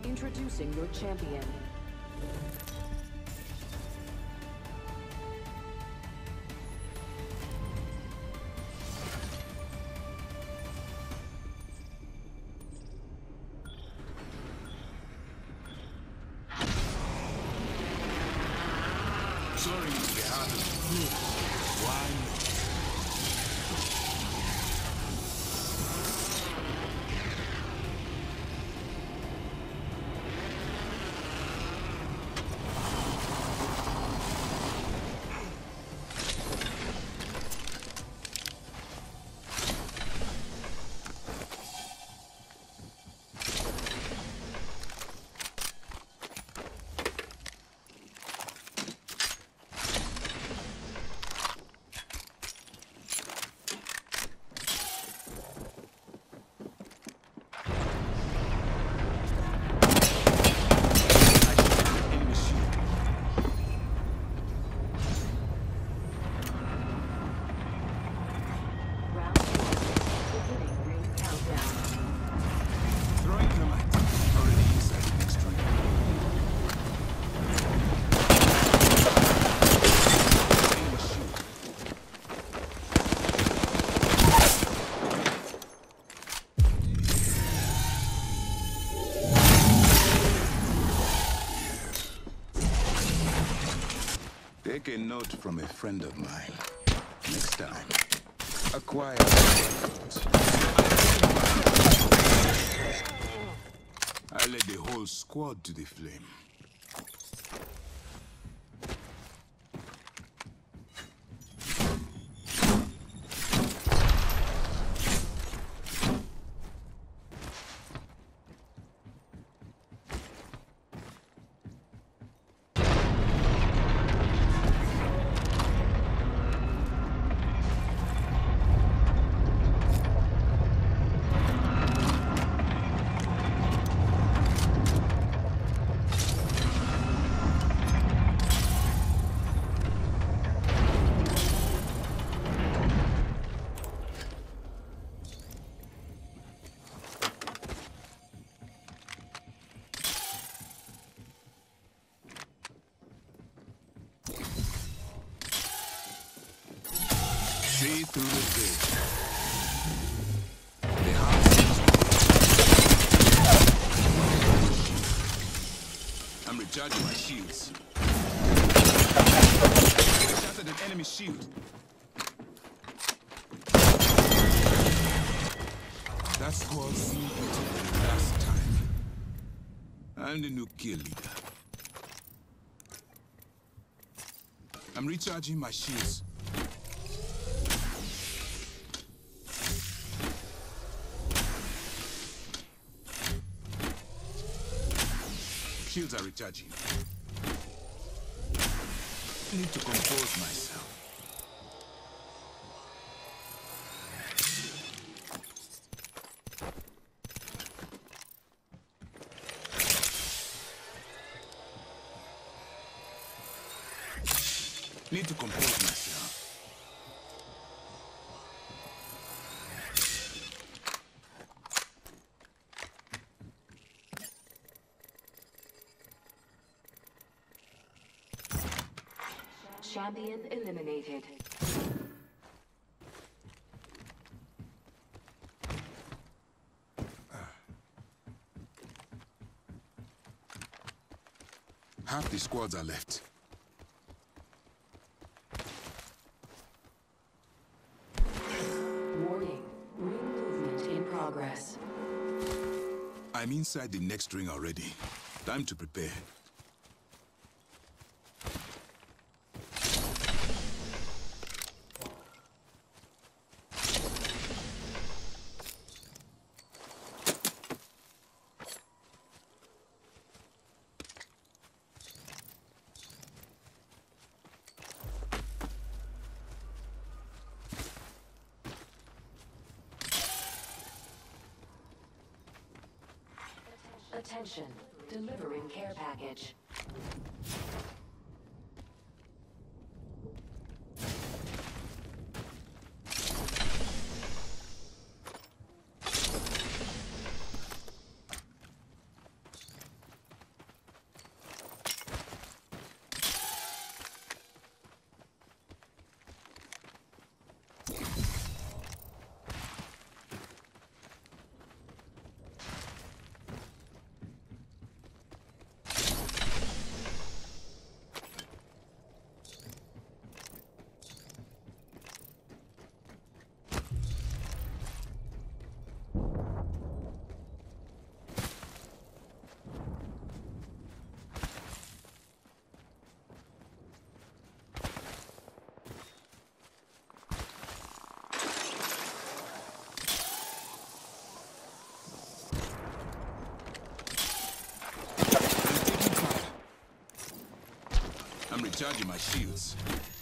Introducing your champion. Sorry, why not? Take a note from a friend of mine. Next time, acquire. I led the whole squad to the flame. See through the veil. The house. I'm recharging my shields. I shattered an enemy shield. That squad seemed better than last time. I'm the new kill leader. I'm recharging my shields. Shields are recharging. Need to compose myself. Need to compose myself. Champion eliminated. Half the squads are left. Warning. Ring movement in progress. I'm inside the next ring already. Time to prepare. Attention. Delivering care package. recharging my shields.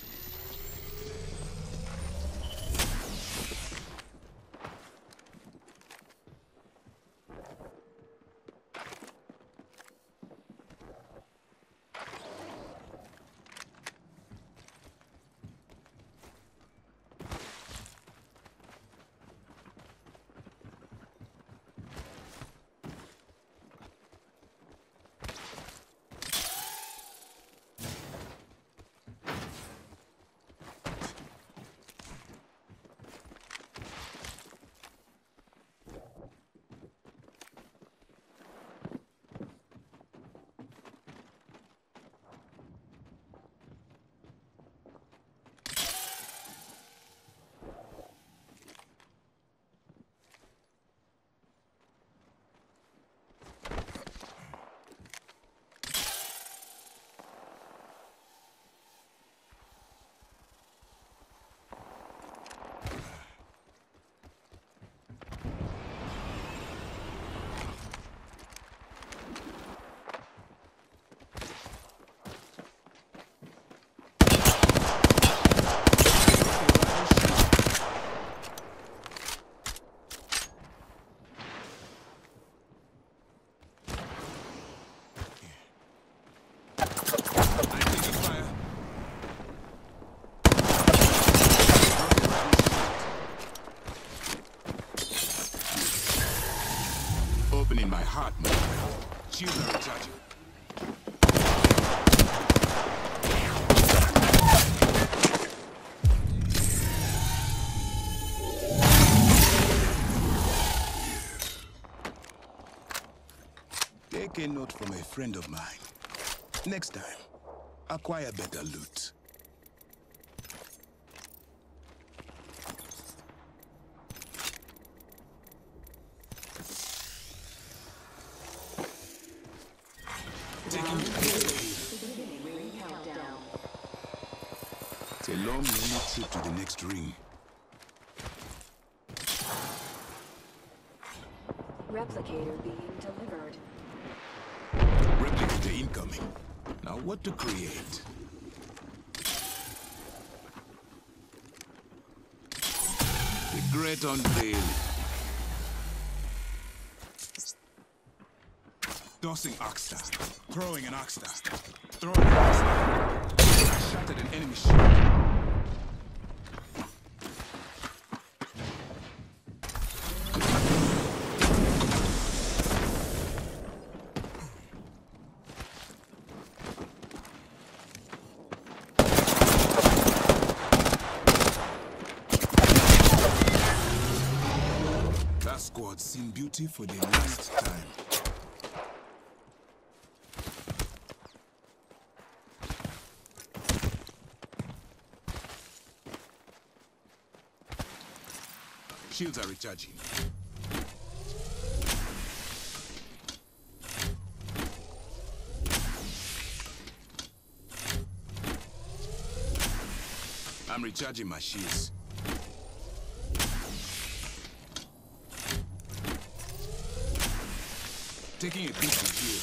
Opening my heart, my friend. Shields are recharging. Take a note from a friend of mine. Next time, acquire better loot. It's a long, lonely trip to the next ring. Replicator being delivered. Replicator incoming. Now what to create? The great unveiling. Tossing Oxstar. Throwing an Oxstar. Throwing an Oxstar. I shattered an enemy shield. That squad's seen beauty for the last time. Shields are recharging. I'm recharging my shields. Taking a peek to heal.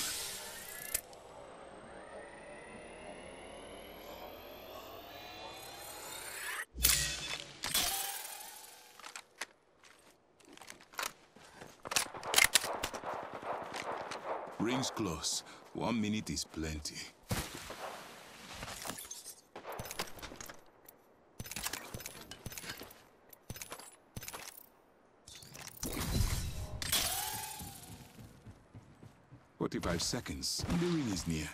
Ring's close. 1 minute is plenty. "45 seconds. The ring is near."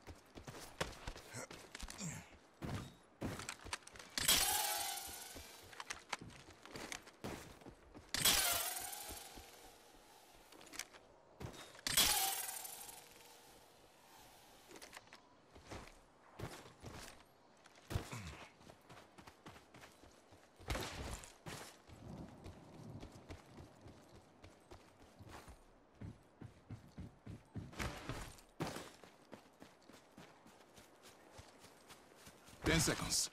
Ten seconds.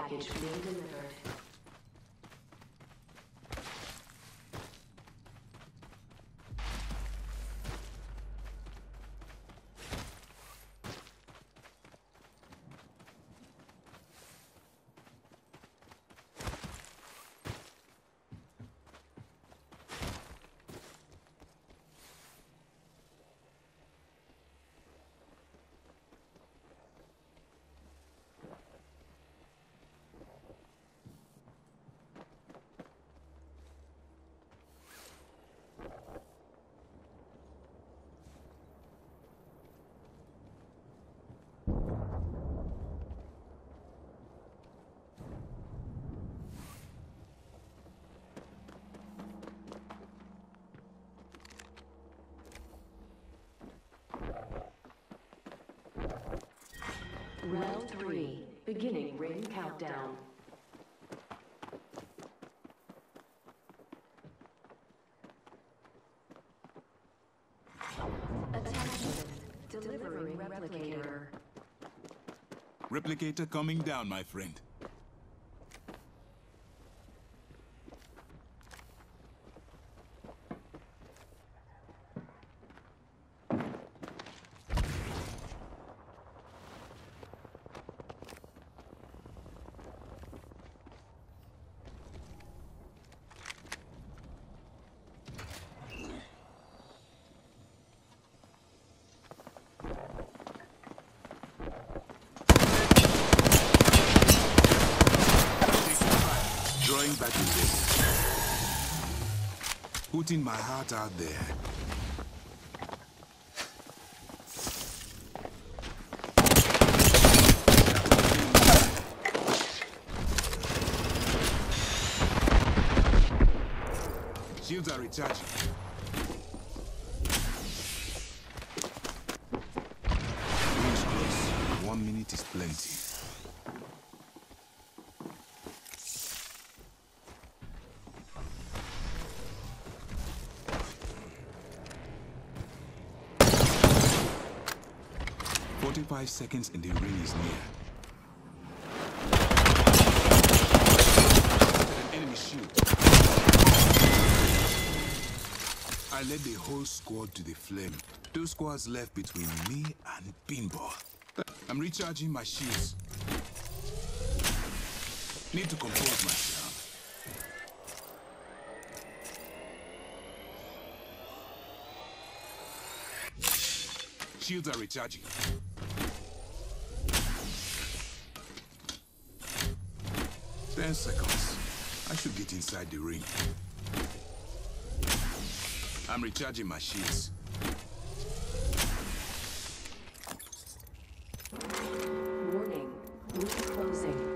package being delivered. Round 3, beginning ring countdown. Attention, delivering replicator. Replicator coming down, my friend. Drawing back in this. Putting my heart out there. Shields are recharging. Range close. 1 minute is plenty. Five seconds and the ring is near. An enemy shield. I led the whole squad to the flame. 2 squads left between me and Pinball. I'm recharging my shields. Need to compose myself. Shields are recharging. 10 seconds. I should get inside the ring. I'm recharging my shields. Warning, ring closing.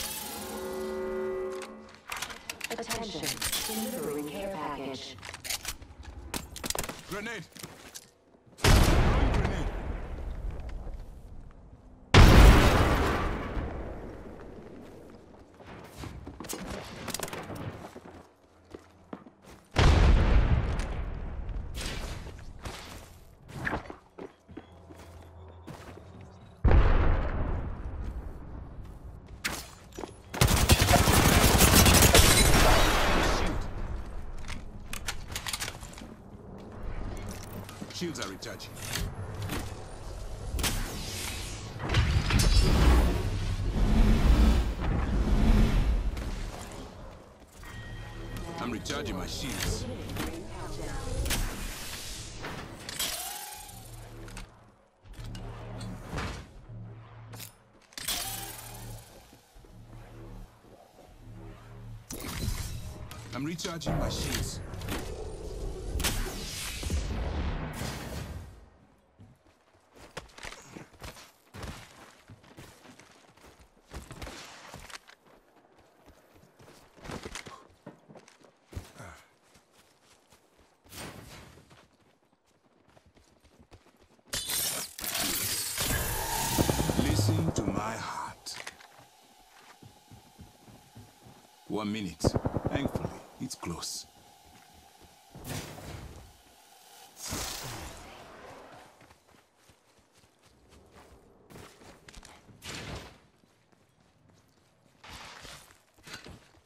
Attention, delivering care package. Grenade! Grenade! Shields are recharging. I'm recharging my shields. I'm recharging my shields. Listen to my heart. 1 minute. Thankfully, it's close.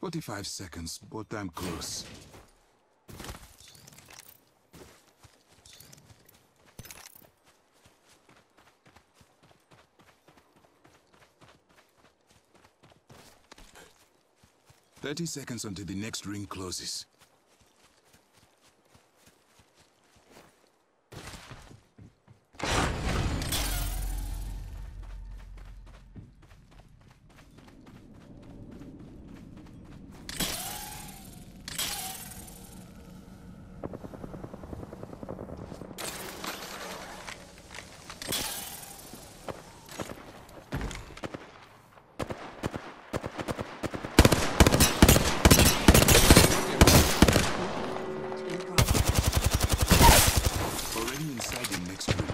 45 seconds, but I'm close. "30 seconds until the next ring closes." Already inside the next room.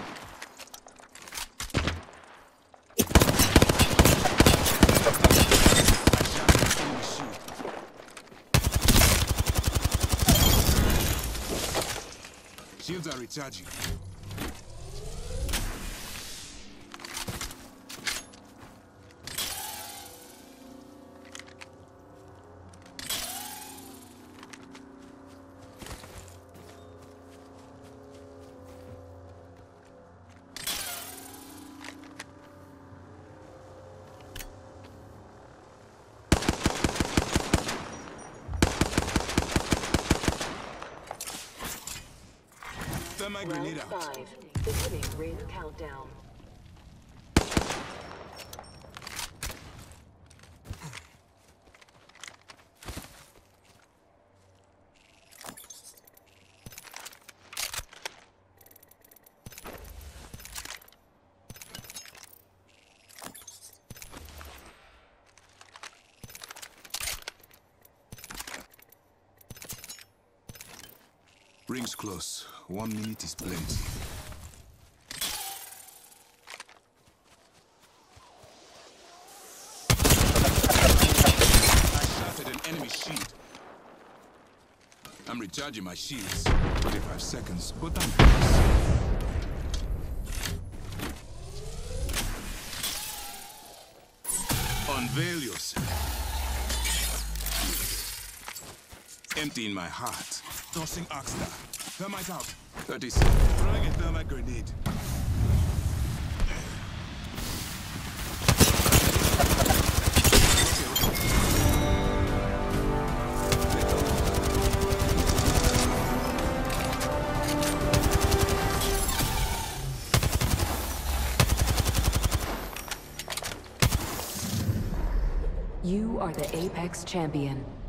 Shields are recharging. My grenade Round out. 5. Beginning ring countdown. Ring's close. 1 minute is plenty. I shattered an enemy shield. I'm recharging my shields. 45 seconds, but I'm close. Unveil yourself. Emptying my heart. Tossing Oxstar. Thermite out. 30 seconds. Throwing a thermite grenade. You are the Apex champion.